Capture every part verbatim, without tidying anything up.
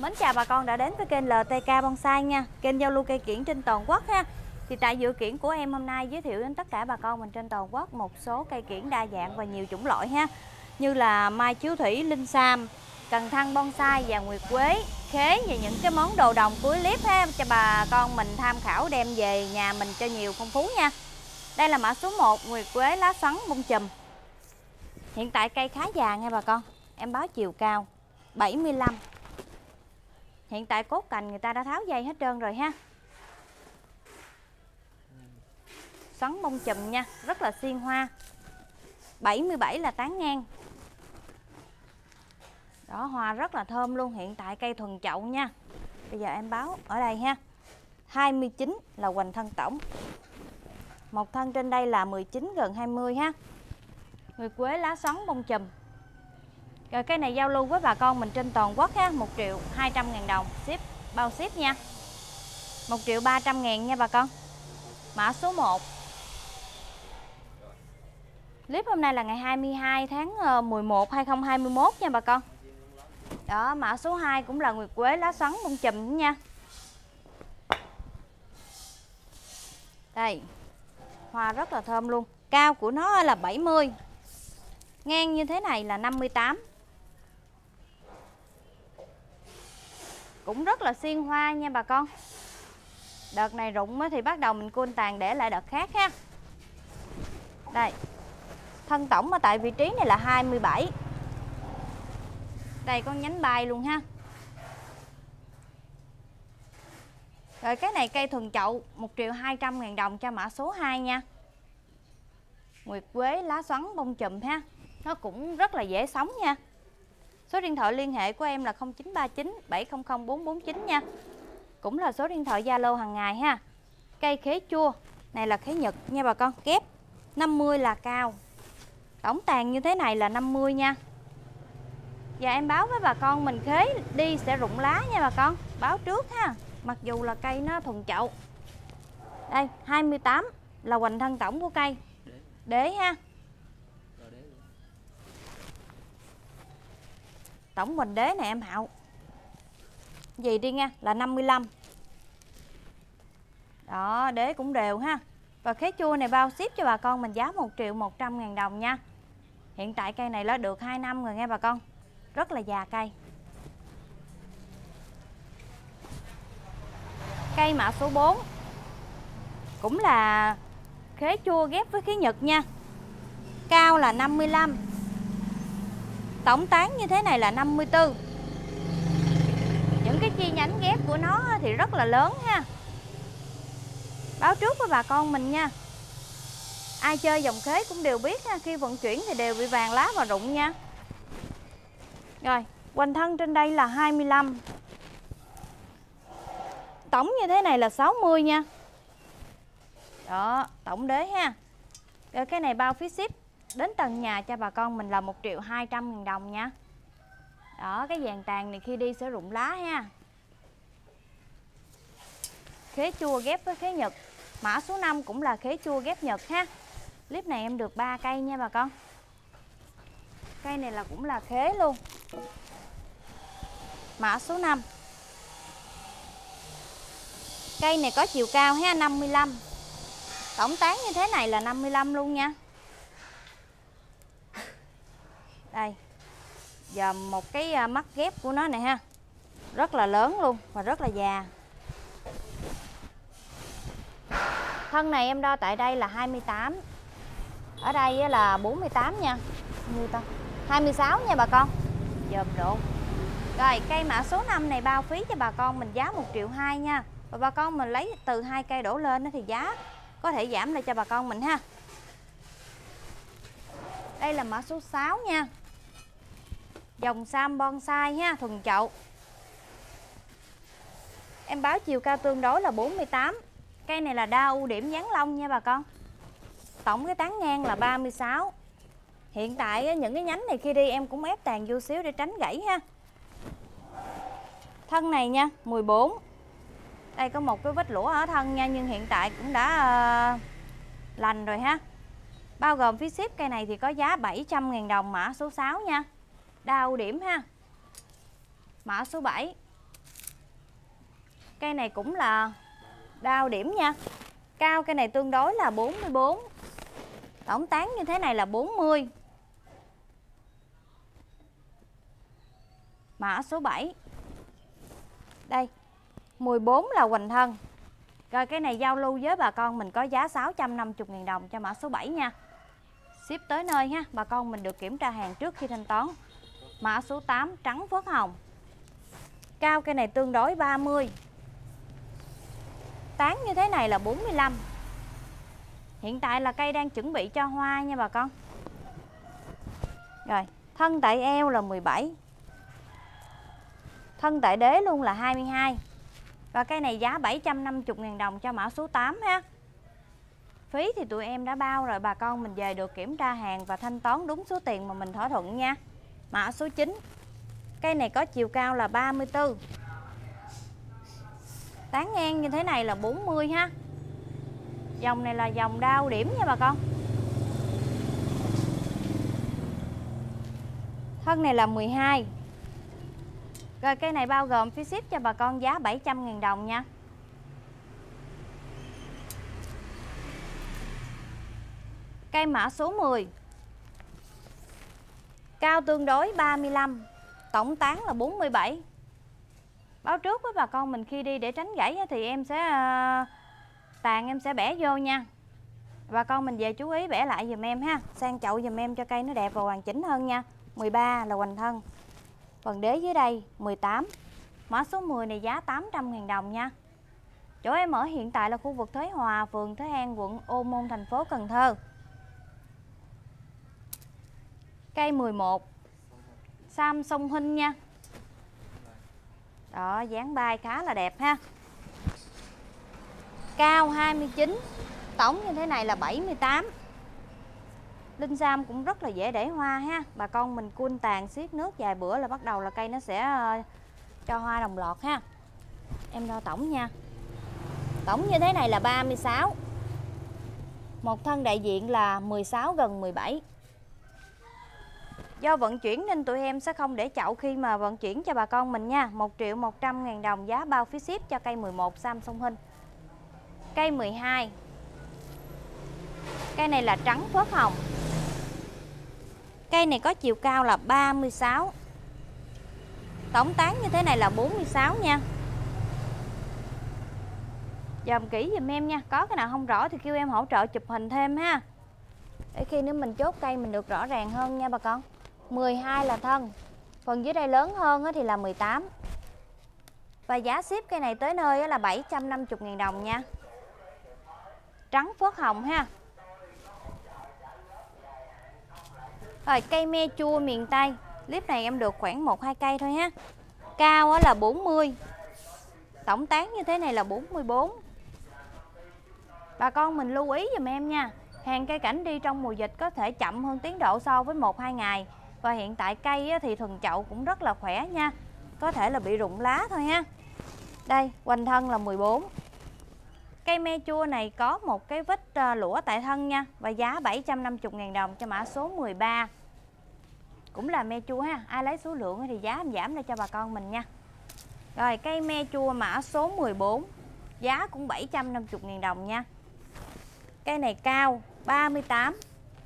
Mến chào bà con đã đến với kênh lờ tê ca Bonsai nha, kênh giao lưu cây kiểng trên toàn quốc ha. Thì tại dự kiểng của em hôm nay giới thiệu đến tất cả bà con mình trên toàn quốc một số cây kiểng đa dạng và nhiều chủng loại ha. Như là mai chiếu thủy, linh sam, cần thăng bonsai và nguyệt quế, khế và những cái món đồ đồng cuối clip ha, cho bà con mình tham khảo đem về nhà mình cho nhiều phong phú nha. Đây là mã số một, nguyệt quế lá xoắn bông chùm. Hiện tại cây khá già nha bà con. Em báo chiều cao bảy mươi lăm. Hiện tại cốt cành người ta đã tháo dây hết trơn rồi ha. Xoắn bông chùm nha, rất là xiên hoa. bảy mươi bảy là tán ngang. Đó, hoa rất là thơm luôn. Hiện tại cây thuần chậu nha. Bây giờ em báo ở đây ha. hai mươi chín là hoành thân tổng. Một thân trên đây là mười chín gần hai mươi ha. Nguyệt quế lá xoắn bông chùm. Rồi cây này giao lưu với bà con mình trên toàn quốc ha, một triệu hai trăm ngàn đồng, ship bao ship nha. một triệu ba trăm ngàn nha bà con. Mã số một. Clip hôm nay là ngày hai mươi hai tháng mười một hai nghìn không trăm hai mươi mốt nha bà con. Đó, mã số hai cũng là nguyệt quế lá xoắn bông chùm nha. Đây. Hoa rất là thơm luôn. Cao của nó là bảy mươi. Ngang như thế này là năm mươi tám. Cũng rất là xiên hoa nha bà con. Đợt này rụng thì bắt đầu mình côn tàn để lại đợt khác ha. Đây. Thân tổng ở tại vị trí này là hai mươi bảy. Đây con nhánh bay luôn ha. Rồi cái này cây thuần chậu một triệu hai trăm ngàn đồng cho mã số hai nha. Nguyệt quế lá xoắn bông chùm ha. Nó cũng rất là dễ sống nha. Số điện thoại liên hệ của em là không chín ba chín bảy không không bốn bốn chín nha. Cũng là số điện thoại Zalo hàng ngày ha. Cây khế chua. Này là khế Nhật nha bà con. Kép năm mươi là cao. Tổng tàn như thế này là năm mươi nha. Và em báo với bà con mình khế đi sẽ rụng lá nha bà con. Báo trước ha. Mặc dù là cây nó thuần chậu. Đây hai mươi tám là hoành thân tổng của cây. Đế ha. Tổng hoành đế này em Hạo. Gì đi nha, là năm mươi lăm. Đó, đế cũng đều ha. Và khế chua này bao ship cho bà con mình giá một triệu một trăm ngàn đồng nha. Hiện tại cây này đã được hai năm rồi nghe bà con. Rất là già cây. Cây mã số bốn. Cũng là khế chua ghép với khế Nhật nha. Cao là năm mươi lăm. Tổng tán như thế này là năm mươi tư. Những cái chi nhánh ghép của nó thì rất là lớn ha. Báo trước với bà con mình nha. Ai chơi dòng khế cũng đều biết ha. Khi vận chuyển thì đều bị vàng lá và rụng nha. Rồi, hoành thân trên đây là hai mươi lăm. Tổng như thế này là sáu mươi nha. Đó, tổng đế ha. Rồi cái này bao phí ship đến tận nhà cho bà con mình là một triệu hai trăm ngàn đồng nha. Đó, cái vàng tàn này khi đi sẽ rụng lá ha. Khế chua ghép với khế Nhật. Mã số năm cũng là khế chua ghép Nhật ha. Clip này em được ba cây nha bà con. Cây này là cũng là khế luôn. Mã số năm. Cây này có chiều cao ha, năm mươi lăm. Tổng tán như thế này là năm mươi lăm luôn nha. Đây. Giờ một cái mắt ghép của nó này ha. Rất là lớn luôn và rất là già. Thân này em đo tại đây là hai mươi tám. Ở đây là bốn mươi tám nha. Như ta? hai mươi sáu nha bà con. Dòm độ. Rồi cây mã số năm này bao phí cho bà con mình giá một triệu hai nha. Và bà con mình lấy từ hai cây đổ lên thì giá có thể giảm lại cho bà con mình ha. Đây là mã số sáu nha. Dòng sam bonsai ha, thuần chậu. Em báo chiều cao tương đối là bốn mươi tám. Cây này là đa ưu điểm dán lông nha bà con. Tổng cái tán ngang là ba mươi sáu. Hiện tại những cái nhánh này khi đi em cũng ép tàn vô xíu để tránh gãy ha. Thân này nha, mười bốn. Đây có một cái vết lũa ở thân nha, nhưng hiện tại cũng đã uh, lành rồi ha. Bao gồm phí ship cây này thì có giá bảy trăm ngàn đồng mã số sáu nha. Đa ưu điểm ha. Mã số bảy. Cây này cũng là đao điểm nha. Cao cây này tương đối là bốn mươi bốn. Tổng tán như thế này là bốn mươi. Mã số bảy. Đây, mười bốn là hoành thân. Rồi cái này giao lưu với bà con mình có giá sáu trăm năm mươi nghìn đồng cho mã số bảy nha. Ship tới nơi ha, bà con mình được kiểm tra hàng trước khi thanh toán. Mã số tám trắng phớt hồng. Cao cây này tương đối ba mươi. Tán như thế này là bốn mươi lăm. Hiện tại là cây đang chuẩn bị cho hoa nha bà con. Rồi, thân tại eo là mười bảy. Thân tại đế luôn là hai mươi hai. Và cây này giá bảy trăm năm mươi nghìn đồng cho mã số tám ha. Phí thì tụi em đã bao rồi, bà con mình về được kiểm tra hàng và thanh toán đúng số tiền mà mình thỏa thuận nha. Mã số chín. Cây này có chiều cao là ba mươi tư. Tán ngang như thế này là bốn mươi ha. Dòng này là dòng đao điểm nha bà con. Thân này là mười hai. Rồi cây này bao gồm phí ship cho bà con giá bảy trăm nghìn đồng nha. Cây mã số mười. Cao tương đối ba mươi lăm. Tổng tán là bốn mươi bảy. Báo trước với bà con mình khi đi để tránh gãy thì em sẽ uh, tàn em sẽ bẻ vô nha. Bà con mình về chú ý bẻ lại dùm em ha. Sang chậu dùm em cho cây nó đẹp và hoàn chỉnh hơn nha. mười ba là hoành thân. Phần đế dưới đây mười tám. Mã số mười này giá tám trăm nghìn đồng nha. Chỗ em ở hiện tại là khu vực Thới Hòa, phường Thới An, quận Ô Môn, thành phố Cần Thơ. Cây mười một. Sam sông Hinh nha. Đó, dáng bay khá là đẹp ha. Cao hai mươi chín. Tổng như thế này là bảy mươi tám. Linh Sam cũng rất là dễ để hoa ha. Bà con mình cun tàn xiết nước vài bữa là bắt đầu là cây nó sẽ uh, cho hoa đồng loạt ha. Em đo tổng nha. Tổng như thế này là ba mươi sáu. Một thân đại diện là mười sáu gần mười bảy. Do vận chuyển nên tụi em sẽ không để chậu khi mà vận chuyển cho bà con mình nha. một triệu một trăm nghìn đồng giá bao phí ship cho cây mười một Sam sông Hinh. Cây mười hai. Cây này là trắng phớt hồng. Cây này có chiều cao là ba mươi sáu. Tổng tán như thế này là bốn mươi sáu nha. Dòm kỹ giùm em nha. Có cái nào không rõ thì kêu em hỗ trợ chụp hình thêm ha. Để khi nữa mình chốt cây mình được rõ ràng hơn nha bà con. mười hai là thân. Phần dưới đây lớn hơn thì là mười tám. Và giá ship cây này tới nơi là bảy trăm năm mươi nghìn đồng nha. Trắng phớt hồng ha. Rồi cây me chua miền Tây. Clip này em được khoảng một hai cây thôi ha. Cao là bốn mươi. Tổng tán như thế này là bốn mươi bốn. Bà con mình lưu ý dùm em nha. Hàng cây cảnh đi trong mùa dịch có thể chậm hơn tiến độ so với một hai ngày. Và hiện tại cây thì thuần chậu cũng rất là khỏe nha. Có thể là bị rụng lá thôi ha. Đây, hoành thân là mười bốn. Cây me chua này có một cái vết lũa tại thân nha. Và giá bảy trăm năm mươi nghìn đồng cho mã số mười ba. Cũng là me chua ha. Ai lấy số lượng thì giá em giảm lại cho bà con mình nha. Rồi cây me chua mã số mười bốn. Giá cũng bảy trăm năm mươi nghìn đồng nha. Cây này cao ba mươi tám.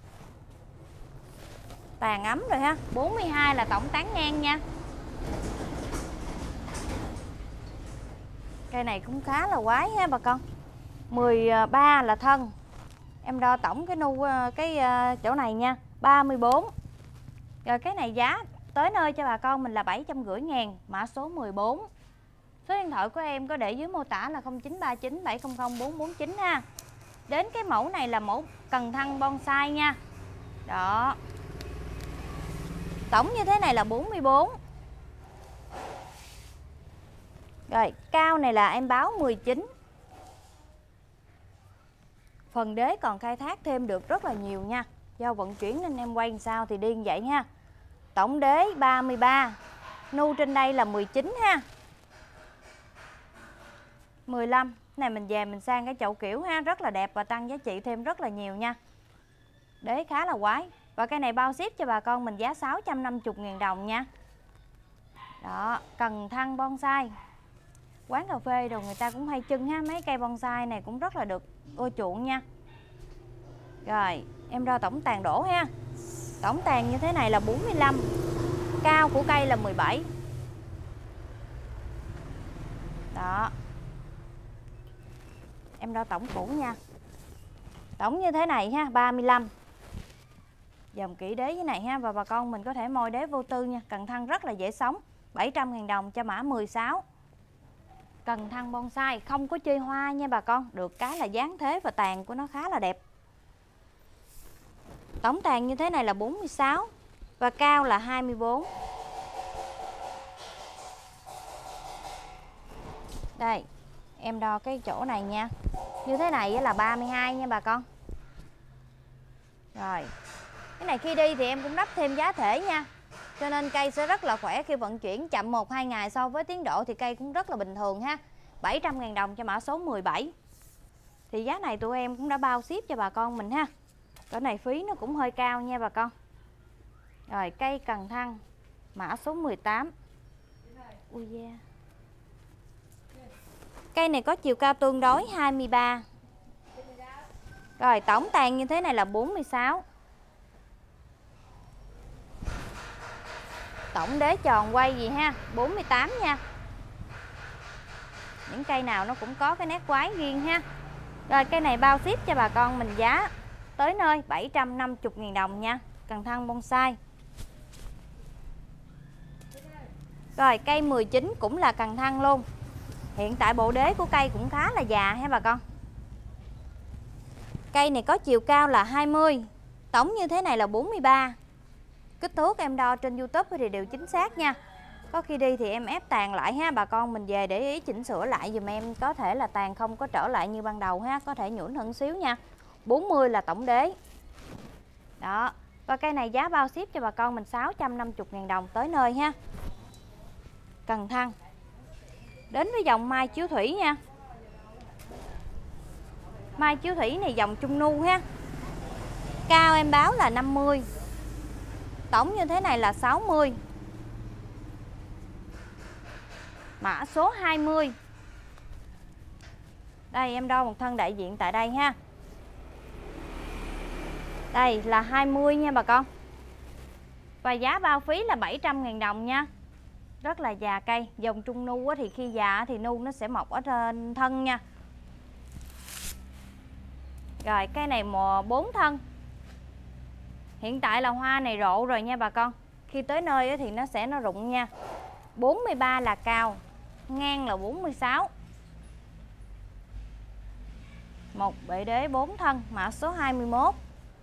Tàn ấm rồi ha. bốn mươi hai là tổng tán ngang nha. Cây này cũng khá là quái ha bà con. mười ba là thân. Em đo tổng cái nu cái chỗ này nha, ba mươi bốn. Rồi cái này giá tới nơi cho bà con mình là bảy trăm rưỡi ngàn. Mã số mười bốn. Số điện thoại của em có để dưới mô tả là không chín ba chín bảy không không bốn bốn chín ha. Đến cái mẫu này là mẫu cần thăng bonsai nha. Đó. Tổng như thế này là bốn mươi bốn. Rồi cao này là em báo mười chín. Phần đế còn khai thác thêm được rất là nhiều nha. Do vận chuyển nên em quay làm sao thì đi như vậy ha. Tổng đế ba mươi ba. Nu trên đây là mười chín ha. mười lăm. Này mình về mình sang cái chậu kiểu ha. Rất là đẹp và tăng giá trị thêm rất là nhiều nha. Đế khá là quái. Và cái này bao ship cho bà con mình giá sáu trăm năm mươi nghìn đồng nha. Đó, cần thăng bonsai. quán cà phê rồi người ta cũng hay trưng ha. Mấy cây bonsai này cũng rất là được ưa chuộng nha. Rồi em đo tổng tàn đổ ha. Tổng tàn như thế này là bốn mươi lăm. Cao của cây là mười bảy. Đó. Em đo tổng cũ nha. Tổng như thế này ha, ba mươi lăm. Dòng kỹ đế như này ha. Và bà con mình có thể môi đế vô tư nha. Cần thăng rất là dễ sống. bảy trăm ngàn đồng cho mã mười sáu. Cần thăng bonsai không có chơi hoa nha bà con. Được cái là dáng thế và tàn của nó khá là đẹp. Tổng tàn như thế này là bốn mươi sáu. Và cao là hai mươi bốn. Đây, em đo cái chỗ này nha. Như thế này là ba mươi hai nha bà con. Rồi. Cái này khi đi thì em cũng đắp thêm giá thể nha. Cho nên cây sẽ rất là khỏe khi vận chuyển. Chậm một hai ngày so với tiến độ thì cây cũng rất là bình thường ha. bảy trăm ngàn đồng cho mã số mười bảy. Thì giá này tụi em cũng đã bao ship cho bà con mình ha. Cái này phí nó cũng hơi cao nha bà con. Rồi cây cần thăng mã số mười tám. Ui da. Cây này có chiều cao tương đối hai mươi ba. Rồi tổng tàn như thế này là bốn mươi sáu. Tổng đế tròn quay gì ha, bốn mươi tám nha. Những cây nào nó cũng có cái nét quái riêng ha. Rồi cây này bao ship cho bà con mình giá tới nơi bảy trăm năm mươi ngàn đồng nha. Cần thăng bonsai. Rồi cây mười chín cũng là cần thăng luôn. Hiện tại bộ đế của cây cũng khá là già ha bà con. Cây này có chiều cao là hai mươi. Tổng như thế này là bốn mươi ba. Kích thước em đo trên YouTube thì đều chính xác nha. Có khi đi thì em ép tàn lại ha. Bà con mình về để ý chỉnh sửa lại dùm em. Có thể là tàn không có trở lại như ban đầu ha. Có thể nhũn hơn xíu nha. bốn mươi là tổng đế. Đó. Và cây này giá bao ship cho bà con mình sáu trăm năm mươi ngàn đồng tới nơi ha. Cần thăng. Đến với dòng mai chiếu thủy nha. Mai chiếu thủy này dòng trung nu ha. Cao em báo là năm mươi. Tổng như thế này là sáu mươi. Mã số hai mươi. Đây em đo một thân đại diện tại đây ha. Đây là hai mươi nha bà con. Và giá bao phí là bảy trăm ngàn đồng nha. Rất là già cây. Dòng trung nu thì khi già thì nu nó sẽ mọc ở trên thân nha. Rồi cây này mùa bốn thân. Hiện tại là hoa này rộ rồi nha bà con. Khi tới nơi thì nó sẽ nó rụng nha. bốn mươi ba là cao. Ngang là bốn mươi sáu. Một bệ đế bốn thân. Mã số hai mươi mốt.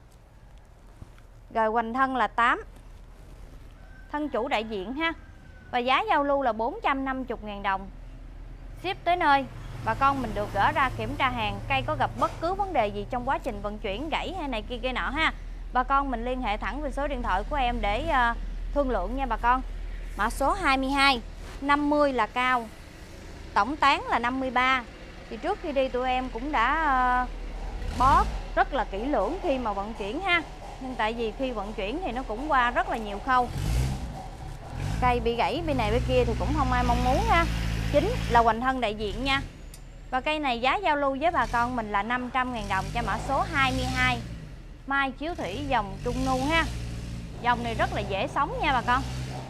Rồi hoành thân là tám. Thân chủ đại diện ha. Và giá giao lưu là bốn trăm năm mươi ngàn đồng. Ship tới nơi. Bà con mình được gỡ ra kiểm tra hàng. Cây có gặp bất cứ vấn đề gì trong quá trình vận chuyển, gãy hay này kia kia nọ ha. Bà con mình liên hệ thẳng về số điện thoại của em để uh, thương lượng nha bà con. Mã số hai mươi hai. năm mươi là cao. Tổng tán là năm mươi ba. Thì trước khi đi tụi em cũng đã uh, bó rất là kỹ lưỡng khi mà vận chuyển ha. Nhưng tại vì khi vận chuyển thì nó cũng qua rất là nhiều khâu. Cây bị gãy bên này bên kia thì cũng không ai mong muốn ha. Chính là hoành thân đại diện nha. Và cây này giá giao lưu với bà con mình là năm trăm ngàn đồng cho mã số hai mươi hai. Mai chiếu thủy dòng trung nu ha. Dòng này rất là dễ sống nha bà con.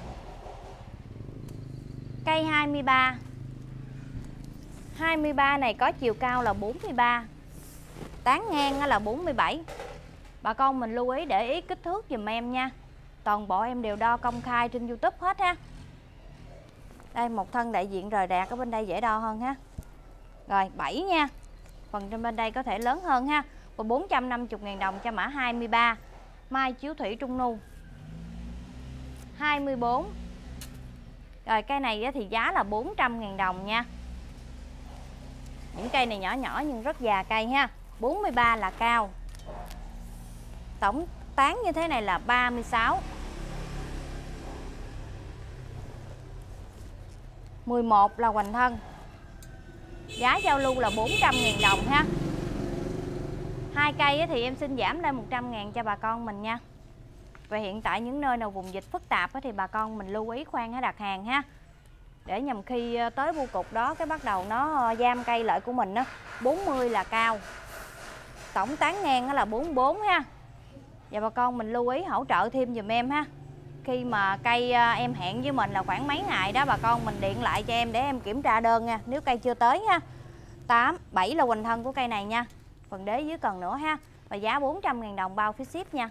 Cây hai mươi ba. hai mươi ba này có chiều cao là bốn mươi ba. Tán ngang là bốn mươi bảy. Bà con mình lưu ý để ý kích thước dùm em nha. Toàn bộ em đều đo công khai trên YouTube hết ha. Đây một thân đại diện rời rạc ở bên đây dễ đo hơn ha. Rồi bảy nha. Phần trên bên đây có thể lớn hơn ha. Và bốn trăm năm mươi ngàn đồng cho mã hai mươi ba. Mai chiếu thủy trung nu. hai mươi bốn. Rồi cây này thì giá là bốn trăm ngàn đồng nha. Những cây này nhỏ nhỏ nhưng rất già cây ha. bốn mươi ba là cao. Tổng tán như thế này là ba mươi sáu. mười một là hoành thân. Giá giao lưu là bốn trăm ngàn đồng ha. Hai cây thì em xin giảm lên một trăm ngàn cho bà con mình nha. Và hiện tại những nơi nào vùng dịch phức tạp thì bà con mình lưu ý khoan hãy đặt hàng ha. để nhằm khi tới bu cục đó cái bắt đầu nó giam cây lại của mình á. Bốn mươi là cao, tổng tán ngang là bốn mươi bốn ha. Và bà con mình lưu ý hỗ trợ thêm giùm em ha. Khi mà cây em hẹn với mình là khoảng mấy ngày đó, bà con mình điện lại cho em để em kiểm tra đơn nha, nếu cây chưa tới ha. Tám, bảy là hoành thân của cây này nha. Phần đế dưới cần nữa ha. Và giá bốn trăm ngàn đồng bao phí ship nha.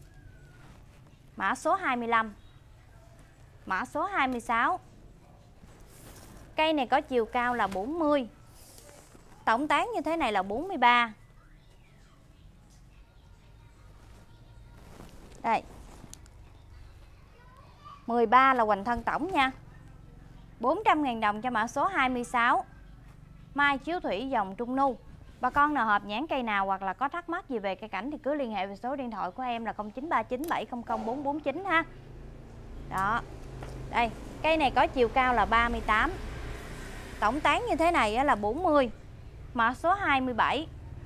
Mã số hai mươi lăm. Mã số hai mươi sáu. Cây này có chiều cao là bốn mươi, tổng tán như thế này là bốn mươi ba. Đây, mười ba là hoành thân tổng nha. Bốn trăm ngàn đồng cho mã số hai mươi sáu. Mai chiếu thủy dòng Trung Nu. Bà con nào hợp nhãn cây nào hoặc là có thắc mắc gì về cây cảnh thì cứ liên hệ về số điện thoại của em là không chín ba chín bảy không không bốn bốn chín ha. Đó. Đây, cây này có chiều cao là ba mươi tám. Tổng tán như thế này là bốn mươi. Mã số hai mươi bảy.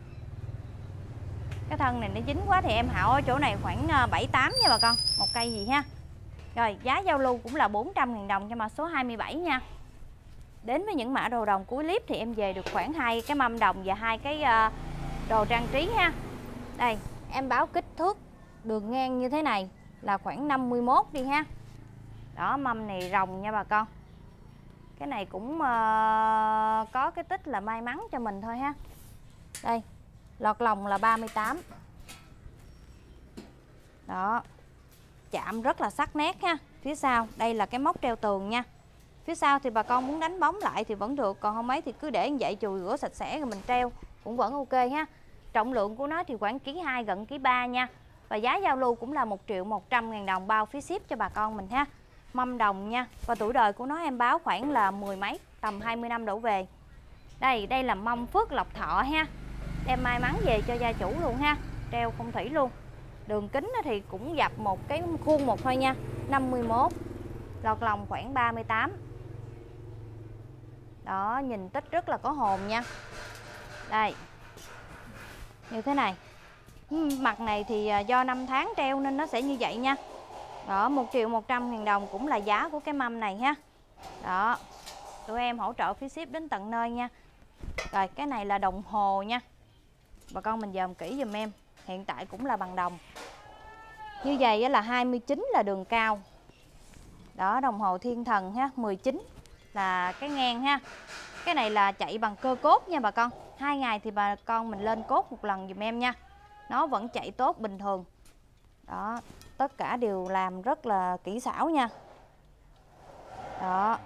Cái thân này nó dính quá thì em Hạo ở chỗ này khoảng bảy tám nha bà con. Một cây gì ha. Rồi, giá giao lưu cũng là bốn trăm ngàn đồng cho mã số hai mươi bảy nha. Đến với những mã đồ đồng cuối clip thì em về được khoảng hai cái mâm đồng và hai cái uh, đồ trang trí ha. Đây, em báo kích thước đường ngang như thế này là khoảng năm mươi mốt đi ha. Đó, mâm này rồng nha bà con. Cái này cũng uh, có cái tích là may mắn cho mình thôi ha. Đây, lọt lòng là ba mươi tám. Đó, chạm rất là sắc nét ha. Phía sau, đây là cái móc treo tường nha. Phía sau thì bà con muốn đánh bóng lại thì vẫn được, còn không ấy thì cứ để như vậy, chùi rửa sạch sẽ rồi mình treo cũng vẫn ok ha. Trọng lượng của nó thì khoảng ký hai gần ký ba nha. Và giá giao lưu cũng là một triệu một trăm ngàn đồng bao phí ship cho bà con mình ha. Mâm đồng nha. Và tuổi đời của nó em báo khoảng là mười mấy, tầm hai mươi năm đổ về. Đây, đây là mâm Phước Lộc Thọ ha. Đem may mắn về cho gia chủ luôn ha. Treo phong thủy luôn. Đường kính thì cũng dập một cái khuôn một thôi nha. năm mươi mốt. Lọt lòng khoảng ba mươi tám. Đó, nhìn tích rất là có hồn nha. Đây, như thế này. Mặt này thì do năm tháng treo nên nó sẽ như vậy nha. Đó, một triệu một trăm ngàn đồng cũng là giá của cái mâm này ha. Đó, tụi em hỗ trợ phí ship đến tận nơi nha. Rồi, cái này là đồng hồ nha. Bà con mình dòm kỹ giùm em. Hiện tại cũng là bằng đồng. Như vậy là hai mươi chín là đường cao. Đó, đồng hồ thiên thần ha, mười chín là cái ngang ha. Cái này là chạy bằng cơ cốt nha bà con. Hai ngày thì bà con mình lên cốt một lần dùm em nha. Nó vẫn chạy tốt bình thường. Đó, tất cả đều làm rất là kỹ xảo nha. Đó.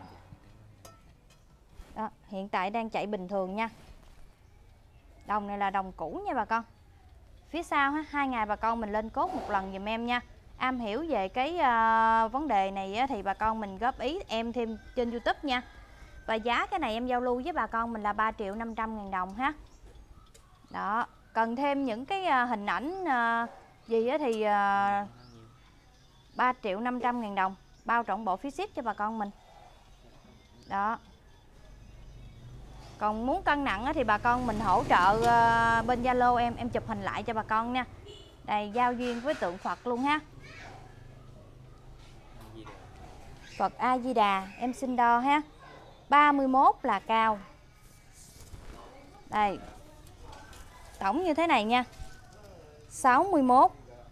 Đó, hiện tại đang chạy bình thường nha. Đồng này là đồng cũ nha bà con. Phía sau ha, hai ngày bà con mình lên cốt một lần dùm em nha. Am hiểu về cái uh, vấn đề này á, thì bà con mình góp ý em thêm trên YouTube nha. Và giá cái này em giao lưu với bà con mình là ba triệu năm trăm ngàn đồng ha. Đó, cần thêm những cái uh, hình ảnh uh, gì á thì uh, ba triệu năm trăm ngàn đồng bao trọn bộ phí ship cho bà con mình. Đó. Còn muốn cân nặng á, thì bà con mình hỗ trợ uh, bên Zalo em em chụp hình lại cho bà con nha. Đây, giao duyên với tượng Phật luôn ha. Phật A Di Đà em xin đo ha. ba mươi mốt là cao. Đây. Tổng như thế này nha. sáu mươi mốt.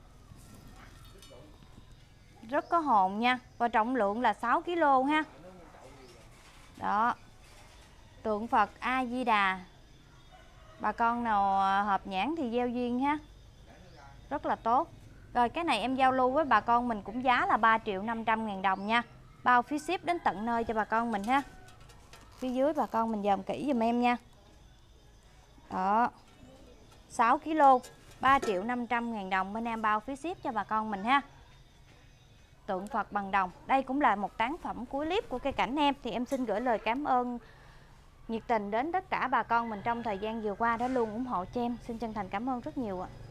Rất có hồn nha. Và trọng lượng là sáu ki lô ha. Đó. Tượng Phật A Di Đà. Bà con nào hợp nhãn thì gieo duyên ha. Rất là tốt. Rồi cái này em giao lưu với bà con mình cũng giá là ba triệu năm trăm ngàn đồng nha. Bao phí ship đến tận nơi cho bà con mình ha. Phía dưới bà con mình dòm kỹ giùm em nha. Đó. sáu ki lô, ba triệu năm trăm ngàn đồng bên em bao phí ship cho bà con mình ha. Tượng Phật bằng đồng. Đây cũng là một tác phẩm cuối clip của cây cảnh em. Thì em xin gửi lời cảm ơn nhiệt tình đến tất cả bà con mình trong thời gian vừa qua đã luôn ủng hộ cho em. Xin chân thành cảm ơn rất nhiều ạ.